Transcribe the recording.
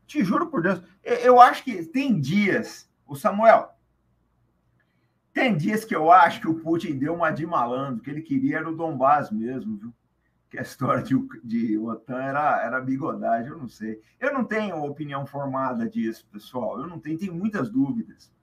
Te juro por Deus. Eu acho que tem dias, o Samuel, tem dias que eu acho que o Putin deu uma de malandro, que ele queria era o Donbás mesmo, viu? Que a história de OTAN era bigodagem, eu não sei. Eu não tenho opinião formada disso, pessoal. Eu não tenho muitas dúvidas.